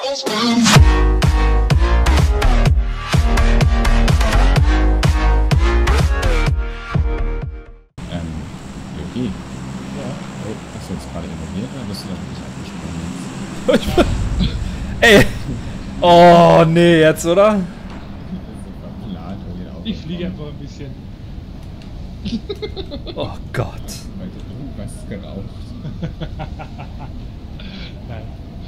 Jogi. Ja. Oh, hast du jetzt gerade involviert oder bist du da nicht abgesprungen? Ey! Oh, nee, jetzt, oder? Ich fliege einfach ein bisschen. Oh Gott. Weil du was geraucht. Nein.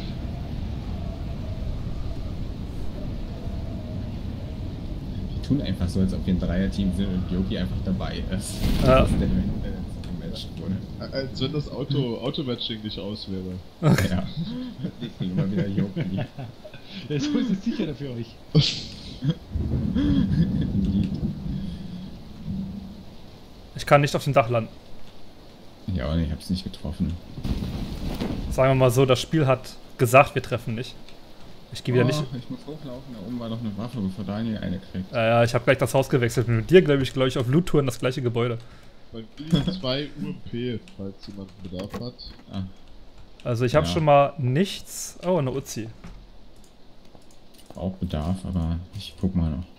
Wir tun einfach so, als ob wir ein Dreier-Team sind und Jogi einfach dabei ist. Ja. Das ist der Match wurde. Als wenn das Automatching nicht aus wäre. Ja. Ich kriege immer wieder Jogi. Ja, so ist es sicherer für euch. Ich kann nicht auf dem Dach landen. Ja, und ich hab's nicht getroffen. Sagen wir mal so, das Spiel hat gesagt, wir treffen nicht. Ich gehe wieder nicht. Ich muss hochlaufen, da oben war noch eine Waffe, bevor Daniel eine kriegt. Ja, ich habe gleich das Haus gewechselt. Mit dir, glaube ich, auf Loot-Tour in das gleiche Gebäude. Bei 2 UMP, falls jemand Bedarf hat. Ah. Also ich habe schon mal nichts. Oh, eine Uzi. Auch Bedarf, aber ich guck mal noch.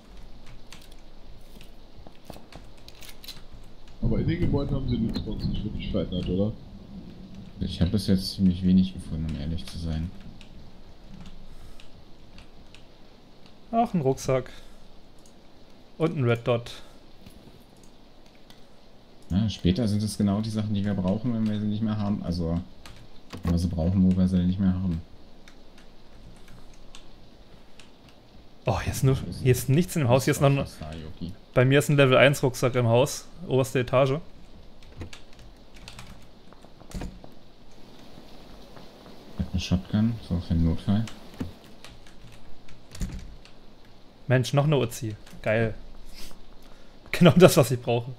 Aber in den Gebäuden haben sie nichts bei uns nicht wirklich verändert, oder? Ich habe bis jetzt ziemlich wenig gefunden, um ehrlich zu sein. Ach, ein Rucksack. Und ein Red Dot. Ja, später sind es genau die Sachen, die wir brauchen, wenn wir sie nicht mehr haben. Also, wenn wir sie brauchen, wo wir sie nicht mehr haben. Oh, hier ist nichts im Haus. Hier ist noch bei mir ist ein Level 1 Rucksack im Haus. Oberste Etage. Ich hab eine Shotgun, so für den Notfall. Mensch, noch eine Uzi. Geil. Genau das, was ich brauche.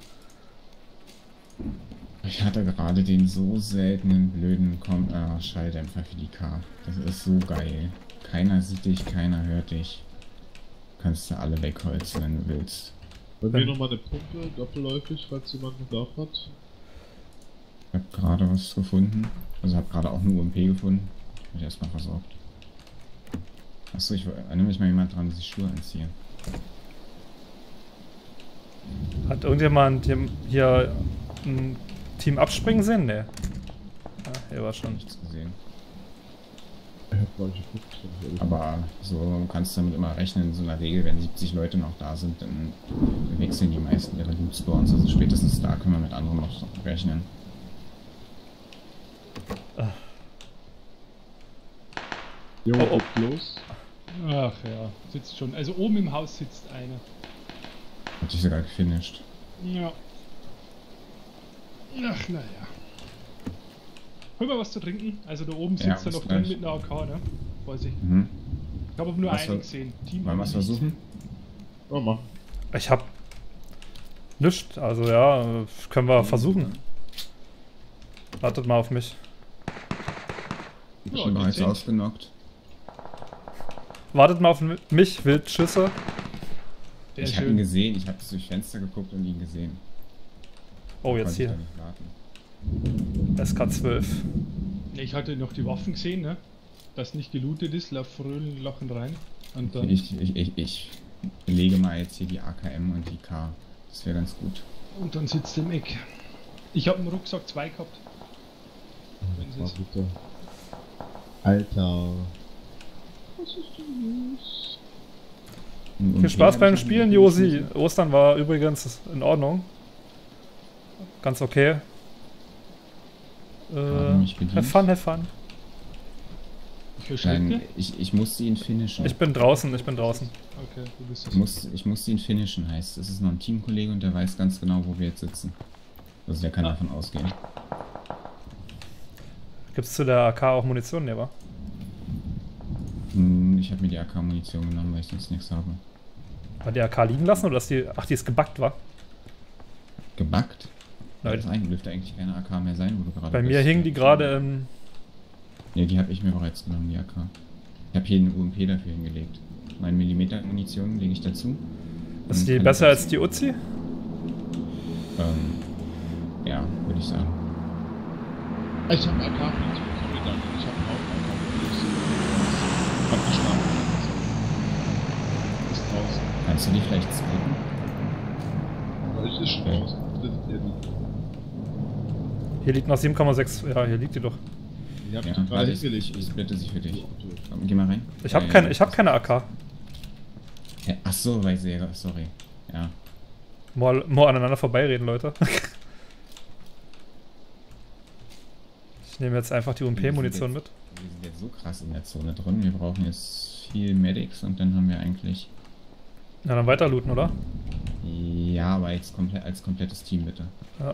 Ich hatte gerade den so seltenen blöden Schalldämpfer für die K. Das ist so geil. Keiner sieht dich, keiner hört dich. Kannst du alle wegholzen, wenn du willst. Bei mir nochmal eine Pumpe, doppelläufig, falls jemand Bedarf hat. Ich hab gerade was gefunden. Also hab gerade auch eine UMP gefunden. Ich bin erstmal versorgt. Achso, ich erinnere mich mal jemand dran, dass ich Schuhe anziehe. Hat irgendjemand hier ein Team abspringen sehen? Nee. Ja, hier war schon. Nichts gesehen. Ich hab gar nicht geguckt, wenn ich ehrlich Aber so kannst du damit immer rechnen, in so einer Regel, wenn 70 Leute noch da sind, dann wechseln die meisten ihre Loot-Spawns. Also spätestens da können wir mit anderen noch rechnen. Jo, Oh, oh. geht los. Ach ja, sitzt schon. Also oben im Haus sitzt einer. Hat sich sogar gefinisht. Ja. Ach naja. Hol mal was zu trinken. Also da oben Ja, sitzt er bis noch drin gleich. mit einer AK, ne? Weiß ich. Mhm. Ich habe aber nur Was einen soll- gesehen. Team Wollen wir was versuchen? Oh, mach. Ich hab nichts. Also ja, können wir versuchen. Wartet mal auf mich. Ich bin Ja, schon bereits dezent. ausgenockt. Wartet mal auf mich, Wildschüsse. Sehr Ich habe ihn schön. gesehen, ich habe durchs Fenster geguckt und ihn gesehen. Oh, jetzt Konnte ich hier. da nicht warten. SK12. Ich hatte noch die Waffen gesehen, ne? Das nicht gelootet ist, lauf fröhlich lachend rein. Und dann. Ich lege mal jetzt hier die AKM und die K. Das wäre ganz gut. Und dann sitzt er im Eck. Ich habe einen Rucksack 2 gehabt. Wenn Mach sie es. bitte. Alter. Was ist denn los? Und Viel Spaß hab beim ich noch Spielen, nicht Josi. geschmissen. Ostern war übrigens in Ordnung. Ganz okay. mich bedient. Have fun, have fun. Ich höre Schritte. Nein, ich musste ihn finishen. Ich bin draußen, ich bin draußen. Okay, du bist das. Ich musste ihn finishen, heißt, es ist noch ein Teamkollege und der weiß ganz genau, wo wir jetzt sitzen. Also der kann davon ausgehen. Gibt's zu der AK auch Munition, ne, wa? Ich habe mir die AK-Munition genommen, weil ich sonst nichts habe. War die AK liegen lassen oder dass die. Ach, die ist gebackt, war? Gebackt? Nein. Das dürfte eigentlich keine AK mehr sein, wo du gerade Bei bist. mir hing die gerade im. Ne, die habe ich mir bereits genommen, die AK. Ich habe hier eine UMP dafür hingelegt. 9 mm Munition lege ich dazu. Ist Und die kann besser das- als die Uzi? Ja, würde ich sagen. Ich hab AK-Munition, sorry, danke. Ich hab auch AK-Munition. Kannst du die vielleicht splitten? Weil ich ist schon Okay. raus. Hier liegt noch 7,6. Ja, hier liegt die doch. Ich hab Ja, die gerade warte, ich hingelegt. splitte sie für dich. Komm, geh mal rein. Ich habe keine AK. Ja, ach so, weil sie, sorry. Ja. More aneinander vorbeireden, Leute. Ich nehme jetzt einfach die UMP-Munition mit. Wir sind jetzt so krass in der Zone drin. Wir brauchen jetzt viel Medics und dann haben wir eigentlich... Ja, dann weiter looten, oder? Ja, aber jetzt als komplettes Team bitte. Ja.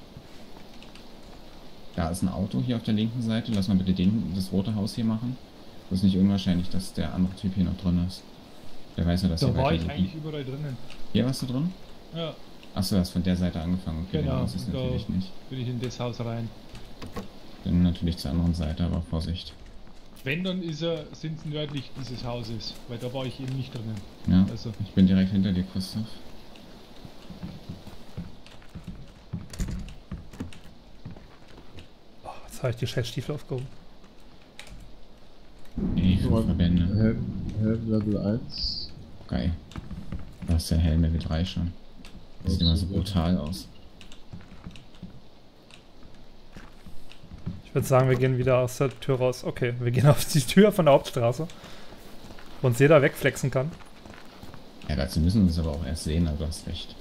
Da ist ein Auto hier auf der linken Seite. Lass mal bitte das rote Haus hier machen. Das ist nicht unwahrscheinlich, dass der andere Typ hier noch drin ist. Der weiß ja, dass Da hier war ich weiter eigentlich überall drinnen. Hier warst du drin? Ja, Achso, du hast von der Seite angefangen. Okay, genau. das ist Da natürlich nicht. bin ich in das Haus rein. Dann natürlich zur anderen Seite, aber Vorsicht. Wenn, dann sind es nördlich dieses Hauses, weil da war ich eben nicht drinnen. Ja, Also. ich bin direkt hinter dir, Christoph. Oh, jetzt habe ich die scheiß Stiefel aufgehoben. Nee, 5 Verbände. Helm Level 1. Geil. Du hast ja Helm Level 3 schon. Das sieht immer so brutal aus. Ich würde sagen, wir gehen wieder aus der Tür raus. Okay, wir gehen auf die Tür von der Hauptstraße. Wo uns jeder wegflexen kann. Ja, dazu müssen wir uns aber auch erst sehen, aber du hast recht.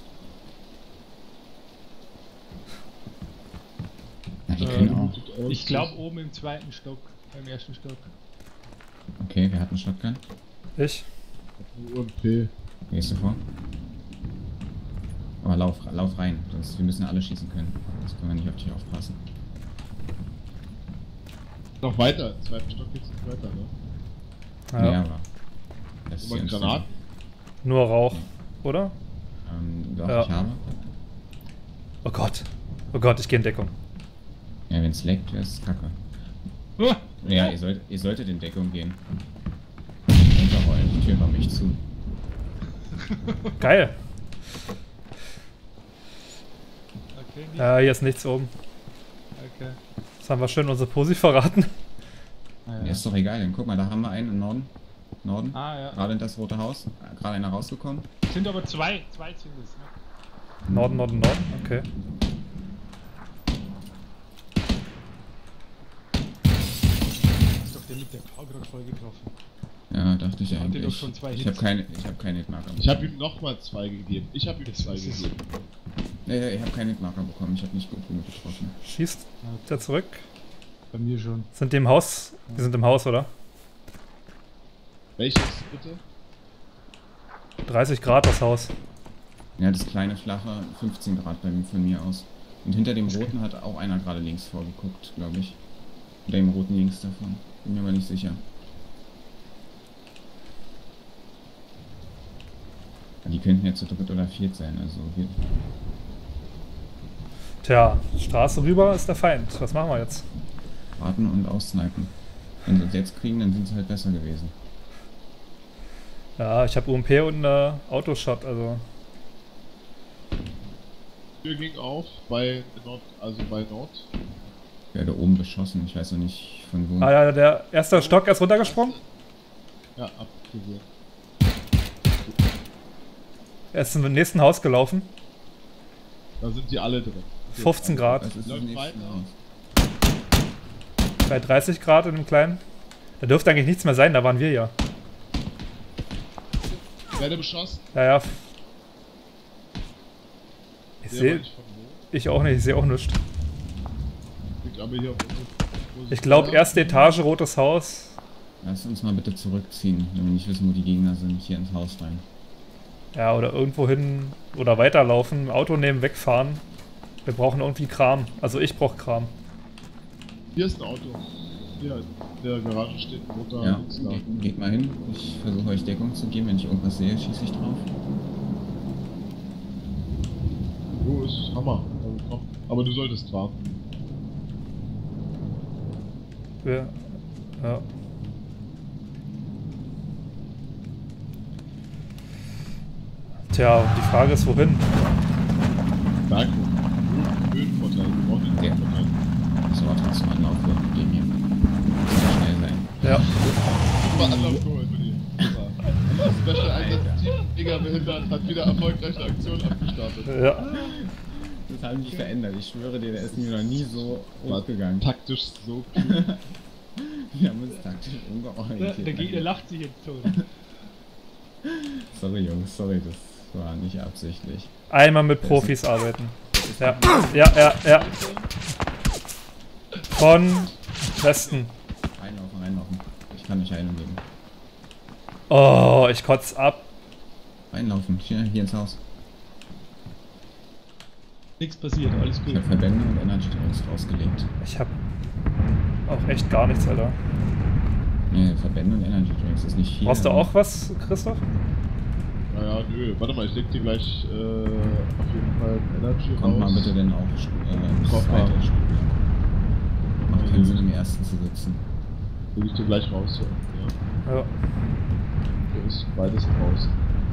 Na, die können auch. Ich glaube oben im zweiten Stock, im ersten Stock. Okay, wer hat einen Shotgun? Ich? UMP. Gehst du vor? Aber lauf rein, sonst wir müssen alle schießen können. Das können wir nicht auf dich aufpassen. Noch weiter. Im zweiten Stock geht's nicht weiter, ne? Ja. Nee, aber. Das Guck mal, Granaten. Nur Rauch, oder? Doch, Ja. ich habe. Oh Gott. Oh Gott, ich gehe in Deckung. Ja, wenn es leckt, wäre es kacke. Ah, Ja, ihr solltet in Deckung gehen. Runterrollen, die Tür war mich zu. Geil. okay, nicht. Ja, hier ist nichts oben. Okay. Das haben wir schön unsere Posi verraten. Ah, Ja, ja. ist doch egal, dann guck mal, da haben wir einen im Norden. Norden. Ah, ja. Gerade in das rote Haus. Gerade einer rausgekommen. Sind aber zwei sind es, ne? Norden, Norden, Norden. Okay. Ist doch der mit der K gerade voll getroffen. Ja, dachte ich Hatte eigentlich. doch schon 2 Ich Hits. habe keine Hitmarker. Ich habe ihm nochmal 2 gegeben. Ich habe ihm Das 2 ist es. gegeben. Nee, ich habe keine Hitmarker bekommen. Ich habe nicht gut genug getroffen. Schießt der zurück. Bei mir schon. Sind die im Haus? Die sind im Haus, oder? Welches bitte? 30 Grad das Haus. Ja, das kleine flache 15 Grad von mir aus. Und hinter dem roten hat auch einer gerade links vorgeguckt, glaube ich. Oder dem roten links davon. Bin mir aber nicht sicher. Die könnten jetzt zu dritt oder viert sein, also wir. Tja, Straße rüber ist der Feind. Was machen wir jetzt? Warten und aussnipen. Wenn sie es jetzt kriegen, dann sind sie halt besser gewesen. Ja, ich habe UMP und Autoshot, also. Tür ging auf bei Nord, bei Nord. Ich werde oben beschossen, ich weiß noch nicht von wo. Ah ja, der erste Stock ist runtergesprungen. Ja, abgesehen. Er ist zum nächsten Haus gelaufen. Da sind die alle drin. 15 Grad. Das ist das Läuft nächste weiter. Haus. Bei 30 Grad in dem kleinen. Da dürfte eigentlich nichts mehr sein, da waren wir ja. Werde beschossen. Ja, ja. Ich Der sehe. weiß nicht von wo. Ich auch nicht, ich sehe auch nichts. Liegt aber hier auf unserer Ich glaube, erste Etage, rotes Haus. Lass uns mal bitte zurückziehen, wenn wir nicht wissen, wo die Gegner sind, hier ins Haus rein. Ja, oder irgendwo hin oder weiterlaufen, Auto nehmen, wegfahren. Wir brauchen irgendwie Kram. Also ich brauche Kram. Hier ist ein Auto. Hier in der Garage steht ein roter Ja, links da. geht mal hin. Ich versuche euch Deckung zu geben. Wenn ich irgendwas sehe, schieße ich drauf. Oh, ist Hammer. Also, komm. Aber du solltest fahren. Wir, ja. Tja, die Frage ist, wohin? Berghof. Höhenvorteil. Wir brauchen den Ja. Höhenvorteil. So, trotzdem Anlauf gegen hier. Muss schnell sein. Ja. Mal Anlauf geholt, Willi. Super. Special Einsatzteam mega behindert hat wieder erfolgreiche Aktion abgestartet. Ja. Das hat mich verändert. Ich schwöre dir, der ist mir noch nie so hochgegangen. Taktisch so cool. Wir haben uns taktisch Der umgeorientiert. Gegner lacht sich jetzt tot. Sorry Jungs, sorry, das war nicht absichtlich. Einmal mit Profis arbeiten. Ja, ja, ja, ja. Von Westen. Reinlaufen, reinlaufen. Ich kann nicht Heilung geben. Oh, ich kotz ab. Reinlaufen, hier ins Haus. Nichts passiert, alles Ich gut. habe Verbände und Energy Drinks rausgelegt. Ich hab auch echt gar nichts, Alter. Nee, Verbände und Energy Drinks ist nicht viel. Brauchst du aber- auch was, Christoph? Naja, nö. Warte mal, ich leg dir gleich auf jeden Fall ein Energy Kommt mal raus. bitte denn auch ins Koffer. zweite Spiel. Macht keinen Sinn im ersten zu sitzen. Leg ich dir gleich raus. Ja. Ja. Hier ist beides raus.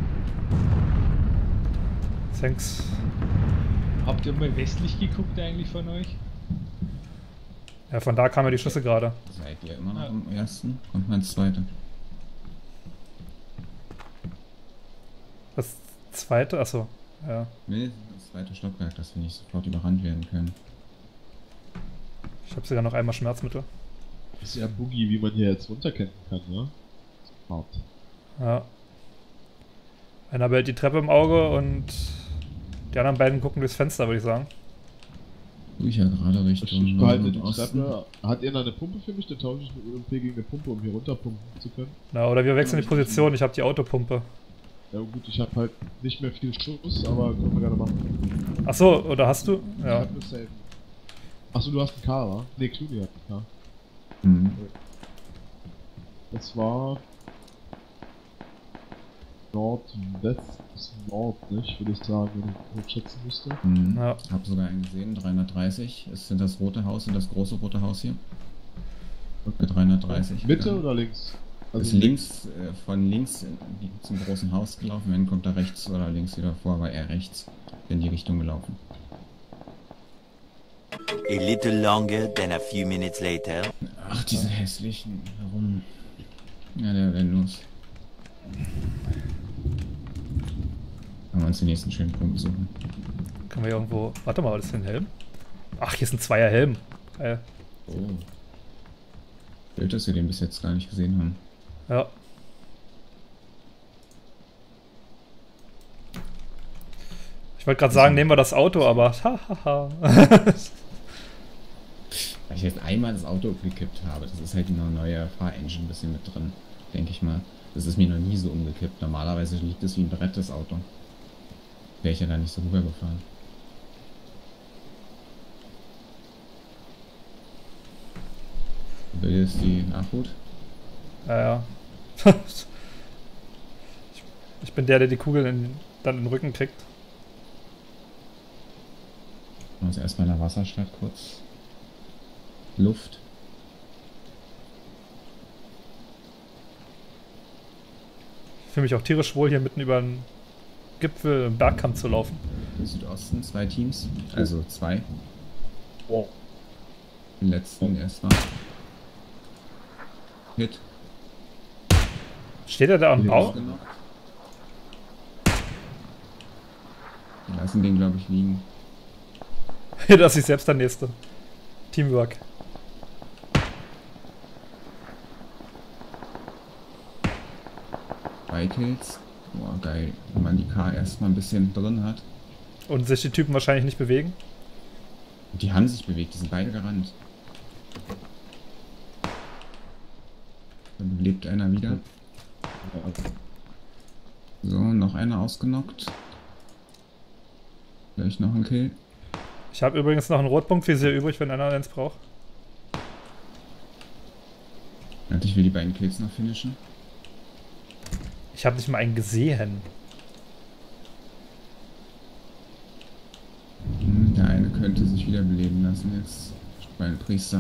Thanks. Habt ihr mal westlich geguckt eigentlich von euch? Ja, von da kamen ja die Schüsse gerade. Seid ihr immer noch Ja. im ersten? Kommt mal ins zweite. Das zweite? Achso. Ja. Nee, das zweite Stockwerk, dass wir nicht sofort überrannt werden können. Ich habe sogar noch einmal Schmerzmittel. Das ist ja Boogie, wie man hier jetzt runterkennen kann, ne? Hart. Ja. Einer behält die Treppe im Auge und die anderen beiden gucken durchs Fenster, würde ich sagen. Tue ich ja gerade Richtung Ich behalte die Nordosten. Treppe. Hat ihr noch eine Pumpe für mich? Dann tausche ich mit UMP gegen eine Pumpe, um hier runterpumpen zu können. Na, oder wir wechseln die Position, ich habe die Autopumpe. Ja gut, ich habe halt nicht mehr viel Schuss, aber können wir gerne machen. Achso, oder hast du? Ich Ja. hab nur Safe. Achso, du hast einen K, wa? Ne, Clooney hat einen K. Mhm. Das war Nordwest bis Nord, nicht? Würde ich sagen, wenn ich gut schätzen müsste. Mhm. Ja. Hab sogar einen gesehen, 330. Es sind das rote Haus und das große rote Haus hier. Für 330. Mitte Ja. oder links? Ist links, von links zum großen Haus gelaufen, wenn kommt er rechts oder links wieder vor, war er rechts in die Richtung gelaufen. A little longer than a few minutes later. Ach, diese hässlichen, warum? Ja, der wäre los. Können wir uns den nächsten schönen Punkt suchen. Können wir irgendwo. Warte mal, was ist denn ein Helm? Ach, hier ist ein Zweier-Helm. Geil. Oh. Bild, dass wir den bis jetzt gar nicht gesehen haben. Ja. Ich wollte gerade sagen, nehmen wir das Auto, aber. Hahaha. Weil ich jetzt einmal das Auto gekippt habe, das ist halt eine neue Fahrengine ein bisschen mit drin, denke ich mal. Das ist mir noch nie so umgekippt. Normalerweise liegt es wie ein Brett, das Auto. Wäre ich ja da nicht so rübergefahren. Will jetzt die Nachhut? Ja, ja. Ich bin der die Kugel dann in den Rücken kriegt. Also erstmal in der Wasserstadt kurz. Luft. Ich fühle mich auch tierisch wohl, hier mitten über einen Gipfel, einen Bergkamm zu laufen. Südosten, 2 Teams. Also 2. Oh. Den letzten erstmal. Hit. Steht er da am Bau? Ausgenockt. Wir lassen den, glaube ich, liegen. Das ist selbst der nächste. Teamwork. Drei Kills. Boah, geil. Wenn man die K erstmal ein bisschen drin hat. Und sich die Typen wahrscheinlich nicht bewegen. Die haben sich bewegt, die sind beide gerannt. Dann lebt einer wieder. So, noch einer ausgenockt. Gleich noch ein Kill. Ich habe übrigens noch einen Rotpunktvisier übrig, wenn einer eins braucht. Warte, ich will die beiden Kills noch finishen. Ich habe nicht mal einen gesehen. Der eine könnte sich wiederbeleben lassen jetzt. Mein Priester.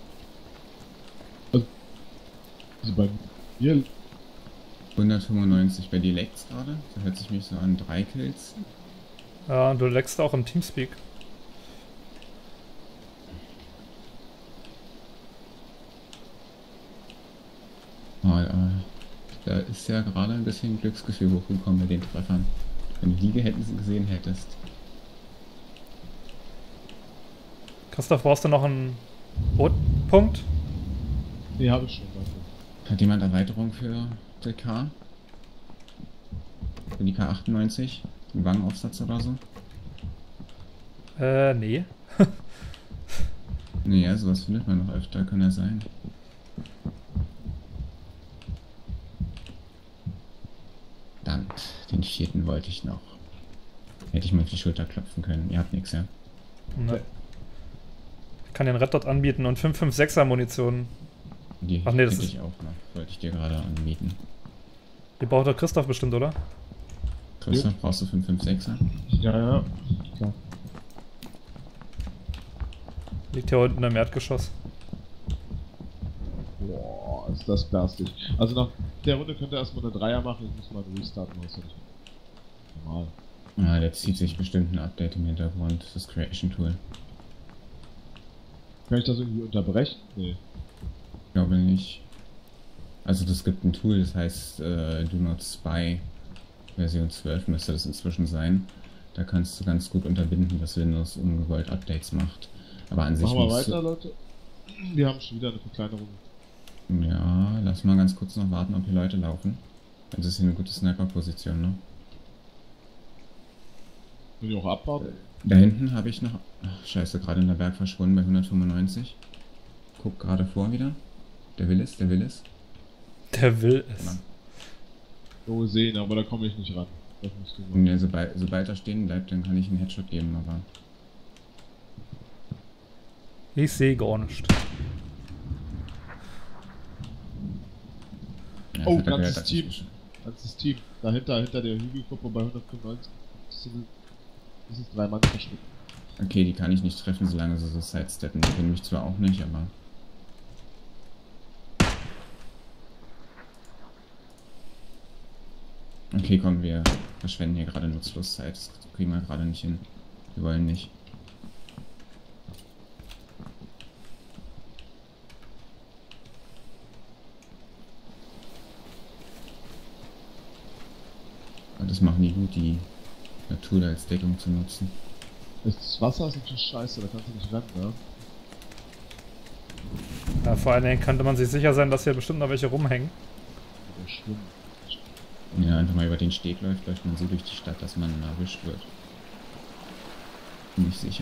Also bei mir 195. Bei dir leckt's gerade? So hört sich mich so an. 3 Kills. Ja, und du leckst auch im Teamspeak. Oh, Da ist ja gerade ein bisschen Glücksgefühl hochgekommen mit den Treffern. Wenn du die gesehen hättest. Christoph, brauchst du noch einen Rotpunkt? Nee, habe ich schon, danke. Hat jemand Erweiterung für die K? Für die K98? Einen Wangenaufsatz oder so? Nee. Naja, sowas findet man noch öfter, kann ja sein. Verdammt, den vierten wollte ich noch. Hätte ich mal auf die Schulter klopfen können. Ihr habt nichts, ja? Ne. Ich kann den Red Dot anbieten und 556er Munition. Die Ach nee, das hätte ist- ich auch noch. Wollte ich dir gerade anbieten. Die braucht doch Christoph bestimmt, oder? Christoph, brauchst du 556er? Ja, ja. Klar. Liegt hier unten im Erdgeschoss. Boah, ist das garstig. Also nach der Runde könnt ihr erstmal eine Dreier machen, ich muss mal einen Restart machen. Normal. Ja, der zieht sich bestimmt ein Update im Hintergrund. Das Creation Tool. Kann ich das irgendwie unterbrechen? Nee. Ich glaube nicht. Also das gibt ein Tool, das heißt Do Not Spy. Version 12 müsste das inzwischen sein. Da kannst du ganz gut unterbinden, dass Windows ungewollt Updates macht. Aber an sich Machen wir musst weiter, Leute. Wir haben schon wieder eine Verkleinerung. Ja, lass mal ganz kurz noch warten, ob hier Leute laufen. Das ist hier eine gute Sniper-Position, ne? Will ich auch abwarten? Da hinten habe ich noch... Ach, scheiße, gerade in der Berg verschwunden bei 195. Guck gerade vor wieder. Der will es, der will es. Der will es. Mann. So sehen, aber da komme ich nicht ran. Das musst du machen. Ja, sobald er stehen bleibt, dann kann ich einen Headshot geben, aber... Ich sehe gar nicht. Ja, Oh, das hat er ganzes gehört, dass Team. ich- Ganzes Team. Dahinter, hinter der Hügelgruppe bei 195. Das ist 3 Mann verschwunden. Okay, die kann ich nicht treffen, solange sie so sidesteppen. Die können mich zwar auch nicht, aber... Okay, komm, wir verschwenden hier gerade nutzlos Zeit. Das kriegen wir gerade nicht hin. Wir wollen nicht. Und das machen die gut, die Natur da als Deckung zu nutzen. Das Wasser ist natürlich scheiße, da kannst du nicht rennen, ne? Ja, vor allen Dingen könnte man sich sicher sein, dass hier bestimmt noch welche rumhängen. Oder schwimmen. Ja, einfach mal über den Steg läuft man so durch die Stadt, dass man erwischt wird. Bin ich sicher.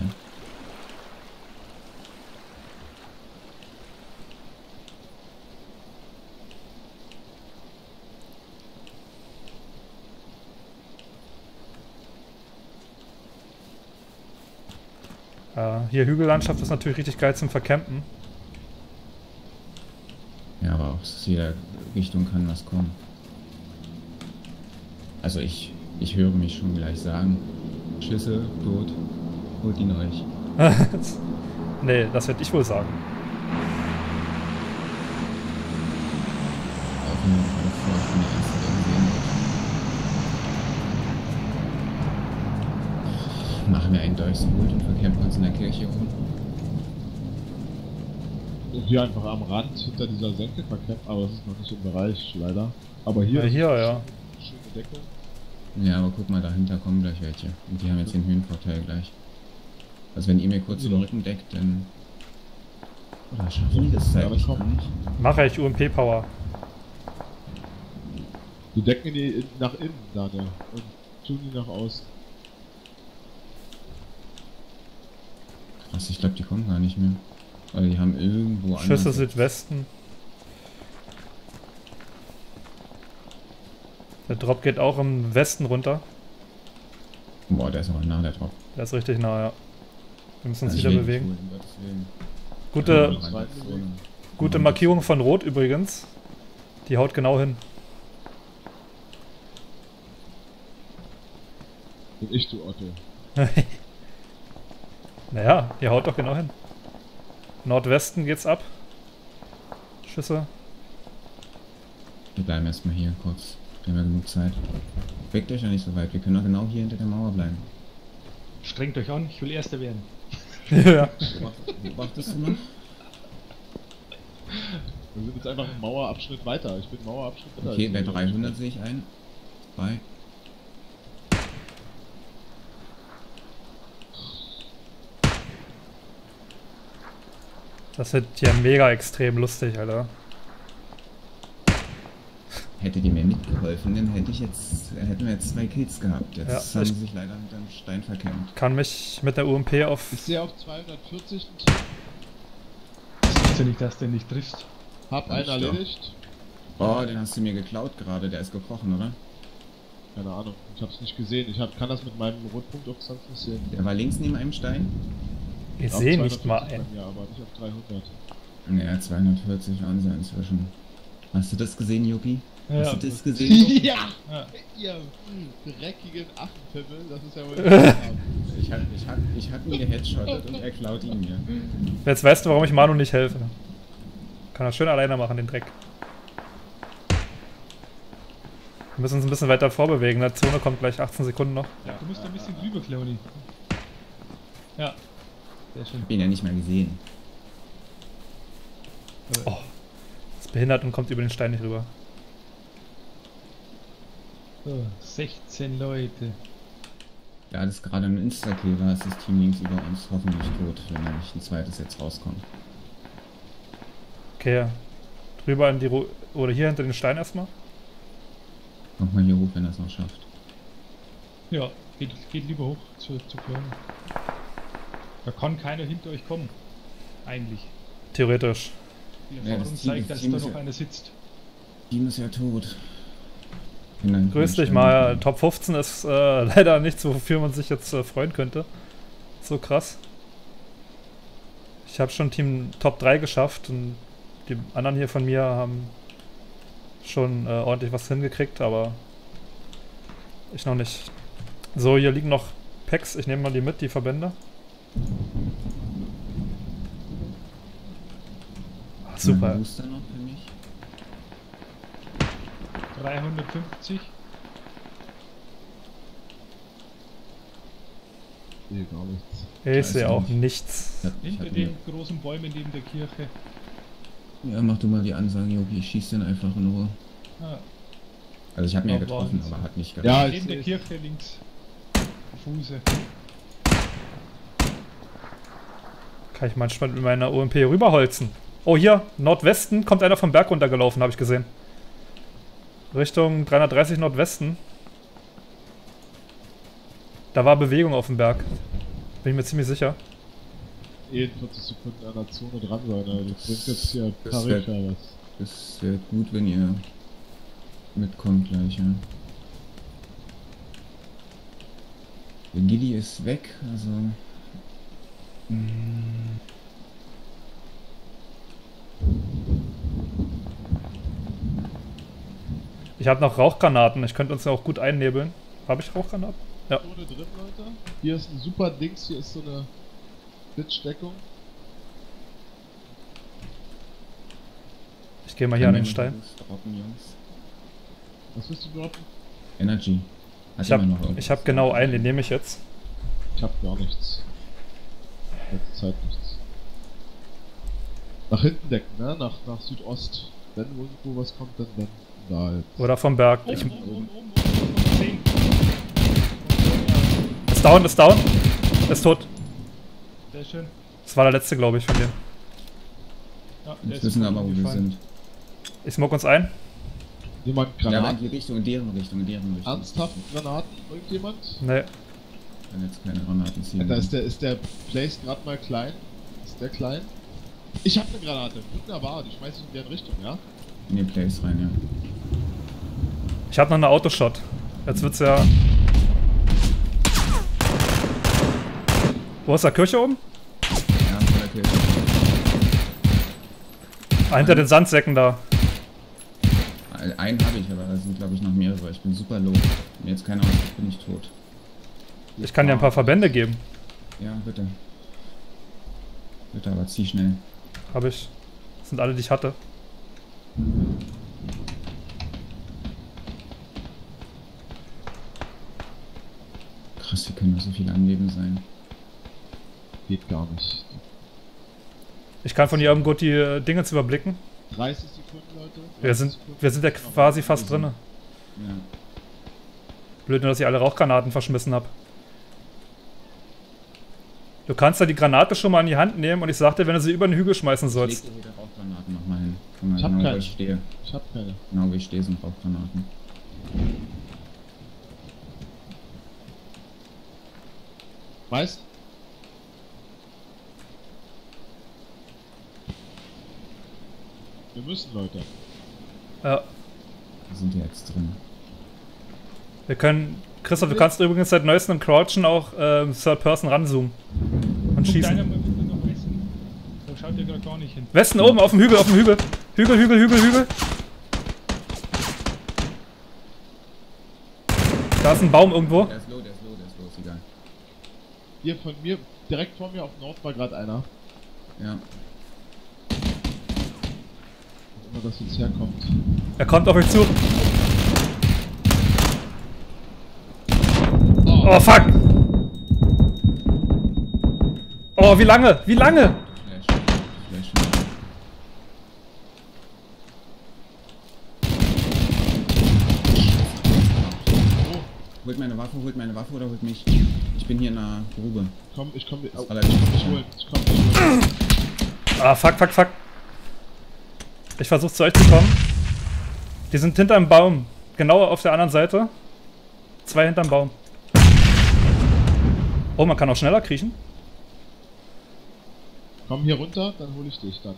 Hier Hügellandschaft ist natürlich richtig geil zum Vercampen. Ja, aber aus jeder Richtung kann was kommen. Also ich höre mich schon gleich sagen. Schüsse, tot, holt ihn euch. Nee, das werde ich wohl sagen. Auch nur gerade vor, ich bin der Erste, der ihn sehen wird. Machen wir einen Durchsboot und verkämpfen uns in der Kirche rum. Hier einfach am Rand hinter dieser Senke verkämpft, aber das ist noch nicht im Bereich, leider. Aber hier, Ja, hier, ja. schöne Deckung. Ja, aber guck mal, dahinter kommen gleich welche. Und die haben jetzt den Höhenvorteil gleich. Also wenn ihr mir kurz den Rücken deckt, dann... Oder schaffen die das zeitlich Ja, gar komm. nicht? Mache ich UMP-Power. Die decken die nach innen, Daniel. Und tun die nach außen. Krass, ich glaube, die kommen gar nicht mehr. Weil die haben irgendwo Schüsse anders- Südwesten. Der Drop geht auch im Westen runter. Boah, der ist aber nah, der Drop. Der ist richtig nah, ja. Wir müssen uns Also ich wieder will bewegen. nicht holen, um Gottes Willen. Gute, Ja, gute Markierung von Rot übrigens. Die haut genau hin. Und ich, du Otto. Naja, die haut doch genau hin. Nordwesten geht's ab. Schüsse. Wir bleiben erstmal hier kurz. Wir haben ja genug Zeit. Bewegt euch ja nicht so weit. Wir können doch genau hier hinter der Mauer bleiben. Strengt euch an, ich will Erster werden. Ja. Beobachtest du noch? Wir sind jetzt einfach einen Mauerabschnitt weiter. Ich bin Mauerabschnitt weiter. Okay, bei 300 sehe ich ein. 2. Das wird hier mega extrem lustig, Alter. Hätte die mir mitgeholfen, dann hätten wir jetzt 2 Kills gehabt. Jetzt Ja, haben ich- sie sich leider mit einem Stein verkämmt. Kann mich mit der UMP auf... Ich sehe auf 240 ein Team. Das ist ja nicht, dass der nicht triffst. Hab einen Stimmt. erledigt. Oh, den hast du mir geklaut gerade. Der ist gekrochen, oder? Keine Ahnung, ich hab's nicht gesehen. Kann das mit meinem Rotpunkt auf Stand nicht sehen. Der war links neben einem Stein. Ich Auf sehe nicht mal 240 ein. bei mir, aber nicht auf 300. Naja, 240 waren sie inzwischen. Hast du das gesehen, Yuki? Ja, Hast du das gesehen? Ja! Ja. Ihr dreckigen Affenpimmel, das ist ja wohl nicht Ich hab ihn geheadshottet und er klaut ihn mir. Jetzt weißt du, warum ich Manu nicht helfe. Kann er schön alleine machen, den Dreck. Wir müssen uns ein bisschen weiter vorbewegen. In der Zone kommt gleich 18 Sekunden noch. Ja, du musst ein bisschen drüber, Clowny. Ja. Sehr schön. Ich hab ihn ja nicht mal gesehen. Oh. Ist behindert und kommt über den Stein nicht rüber. So, 16 Leute. Da das gerade ein Insta-Kill war, ist das Team links über uns hoffentlich tot, wenn da nicht ein zweites jetzt rauskommt. Okay. Drüber in die oder hier hinter den Stein erstmal. Kommt mal hier hoch, wenn er es noch schafft. Ja, geht lieber hoch zu Clowny. Da kann keiner hinter euch kommen. Eigentlich. Theoretisch. Die Ja, Erfahrung das Team- zeigt, das dass Team da ist noch ja- einer sitzt. Team ist ja tot. Bin dann Grüß dich Stein mal. gekommen. Top 15 ist leider nichts, wofür man sich jetzt freuen könnte. So krass. Ich habe schon Team Top 3 geschafft und die anderen hier von mir haben schon ordentlich was hingekriegt, aber ich noch nicht. So, hier liegen noch Packs. Ich nehme mal die mit, die Verbände. Ah, super. Ein Booster noch für mich. 350. Nee, gar nichts. Ich sehe Scheiße, auch nicht. nichts. Ich Hinter hab den großen Bäumen neben der Kirche. Ja, mach du mal die Ansage, Yogi. Ich schieß den einfach in Ruhe. Ah, Also ich habe ihn ja Ja, getroffen, Wahnsinn. aber hat nicht Ja, gereicht. neben der ich- Kirche links. Fuße. Kann ich manchmal mit meiner UMP rüberholzen. Oh, hier, Nordwesten kommt einer vom Berg runtergelaufen, habe ich gesehen. Richtung 330 Nordwesten. Da war Bewegung auf dem Berg. Bin ich mir ziemlich sicher. 40 Sekunden an der Zone dran sein, also das bringt jetzt hier Das Tarif wär- was. Das wäre gut, wenn ihr mitkommt gleich, ja. Der Gilly ist weg, also... Ich habe noch Rauchgranaten. Ich könnte uns ja auch gut einnebeln. Habe ich Rauchgranaten? Ja. Zone drin, Leute. Hier ist ein super Dings, hier ist so eine Blitzdeckung. Ich gehe mal hier an den Stein. Droppen, Jungs. Was willst du droppen? Energy. Hat Ich habe jemand noch irgendwas? hab genau einen, den nehme ich jetzt. Ich hab gar nichts. Letzte Zeit nichts. Nach hinten decken, ne? Nach Südost. Wenn irgendwo was kommt, dann da jetzt. Oder vom Berg. Oben, Ich, oben. 10. ist down, ist down. Ist tot. Sehr schön. Das war der letzte, glaube ich, von denen. Ja, der Jetzt ist wissen wir aber, wo wir umgefallen. sind. Ich smoke uns ein. Jemand Ja, aber in Granaten? die Richtung, in deren Richtung, in deren Richtung. Ernsthaft Granaten? Irgendjemand? Nee. Wenn jetzt keine Granaten ziehen. Alter, ist der Place gerade mal klein? Ist der klein? Ich hab eine Granate. Wunderbar, die schmeiß ich in deren Richtung, ja? In den Place rein, ja. Ich habe noch eine Autoshot. Jetzt wird's ja... Wo ist der Kirche oben? Ja, vor der Kirche. Ah, hinter den Sandsäcken da. Einen habe ich, aber da sind glaube ich noch mehrere. Ich bin super low. Wenn jetzt keiner ausgeht, bin ich tot. Ich kann dir ein paar Verbände geben. Ja, bitte. Bitte, aber zieh schnell. Habe ich. Das sind alle, die ich hatte. Krass, wie können da so viele am Leben sein? Geht gar nicht. Ich kann von hier oben gut die Dinge zu überblicken. 30 Sekunden, Leute. Wir sind ja quasi fast drin. Ja. Blöd nur, dass ich alle Rauchgranaten verschmissen habe. Du kannst ja die Granate schon mal in die Hand nehmen und ich sagte, wenn du sie über den Hügel schmeißen sollst. Ich leg dir hier Rauchgranaten nochmal hin. Guck mal, Ich hab genau, wo keine. ich stehe. Ich hab keine. Genau wie ich stehe sind Rauchgranaten. Weißt? Wir müssen, Leute. Ja, Da sind die jetzt drin. wir können... Christoph, du kannst übrigens seit neuestem im Crouchen auch Third Person ranzoomen. Und Guck schießen. einer mal bitte nach Westen. Da schaut ihr gerade gar nicht hin. Westen oben, auf dem Hügel, auf dem Hügel. Hügel, Hügel, Hügel, Hügel. Da ist ein Baum irgendwo. Der ist low, ist egal. Hier von mir, direkt vor mir auf Nord war gerade einer. Ja. Wo immer das jetzt herkommt. Er kommt auf euch zu. Oh, fuck! Oh, wie lange? Wie lange? Flash. Holt meine Waffe oder holt mich. Ich bin hier in einer Grube. Komm, ich komm. Das ist Oh, relativ ich hol. Ich komm. Ah, fuck, fuck, fuck. Ich versuche zu euch zu kommen. Die sind hinterm Baum. Genau auf der anderen Seite. 2 hinterm Baum. Oh, man kann auch schneller kriechen. Komm hier runter, dann hol ich dich dann.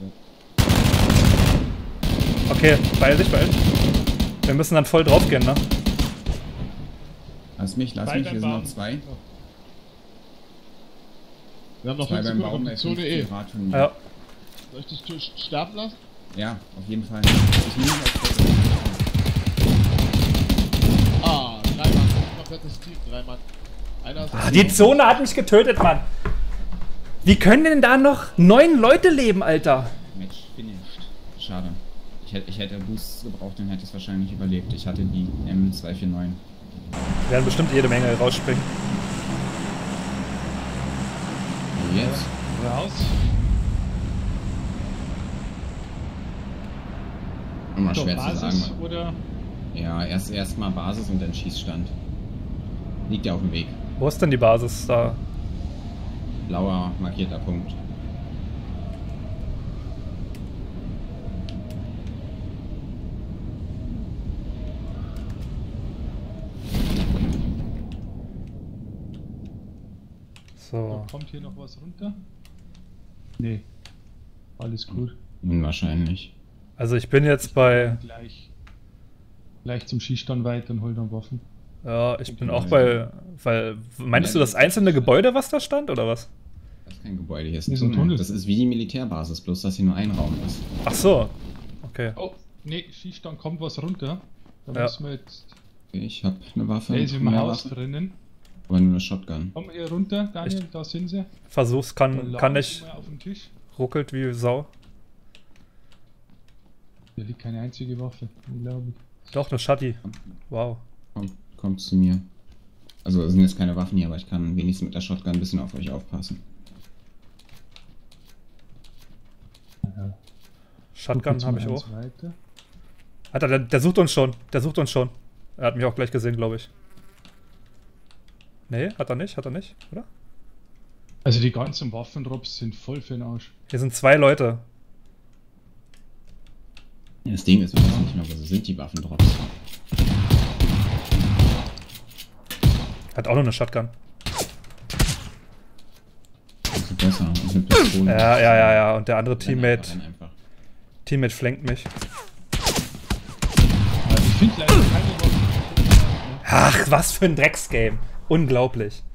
Okay, beeil dich, beeil dich. Wir müssen dann voll drauf gehen, ne? Lass mich, hier sind noch 2. Wir haben noch 2 5 beim Sekunden Baum, auf der die ist Zone 50 E. Grad von mir. Ja. Soll ich dich sterben lassen? Ja, auf jeden Fall. Ich nehme das. Ah, 3 Mann. Komplettes Team, 3 Mann. Einer ist Die Zone hat mich getötet, Mann. Wie können denn da noch 9 Leute leben, Alter? Match finished. Schade. Ich hätte Boosts gebraucht, dann hätte ich es wahrscheinlich überlebt. Ich hatte die M249. Werden bestimmt jede Menge rausspringen. Jetzt? Raus. Immer So, schwer zu Basis sagen. oder... Ja, erst mal Basis und dann Schießstand. Liegt ja auf dem Weg. Wo ist denn die Basis da? Blauer markierter Punkt. So. Kommt hier noch was runter? Nee. Alles gut. Unwahrscheinlich. Also ich bin jetzt bei... Gleich zum Schießstand weiter und hol dann Waffen. Ja, ich bin auch bei... Weil... Meinst du das einzelne Gebäude, was da stand, oder was? Das ist kein Gebäude, hier ist Hier ein ist ein Tunnel. Tunnel. Das ist wie die Militärbasis, bloß dass hier nur ein Raum ist. Ach so. Okay. Oh, nee, Schießstand kommt was runter. Da Ja. müssen wir jetzt... Okay, ich habe eine Waffe. Der ist im mehr Haus Waffe, drinnen. aber nur eine Shotgun. Komm hier runter, Daniel, da sind sie. Versuch's, Da kann lagen nicht. sie mal auf dem Tisch. Ruckelt wie Sau. Hier liegt keine einzige Waffe, unglaublich. Doch, eine Shutty. Wow. Kommt zu mir. Also es sind jetzt keine Waffen hier, aber ich kann wenigstens mit der Shotgun ein bisschen auf euch aufpassen. Shotgun habe ich Mal auch. eins weiter. Alter, der sucht uns schon. Der sucht uns schon. Er hat mich auch gleich gesehen, glaube ich. Nee, hat er nicht, oder? Also die ganzen Waffendrops sind voll für den Arsch. Hier sind 2 Leute. Das Ding ist, wir wissen nicht mehr, wo sind die Waffendrops. Hat auch nur eine Shotgun. Das ist besser. Das sind Pistolen. Ja. Und der andere Renn einfach, Teammate renn einfach. flankt mich. Also ich finde leider keine Waffen. Ach, was für ein Drecksgame. Unglaublich.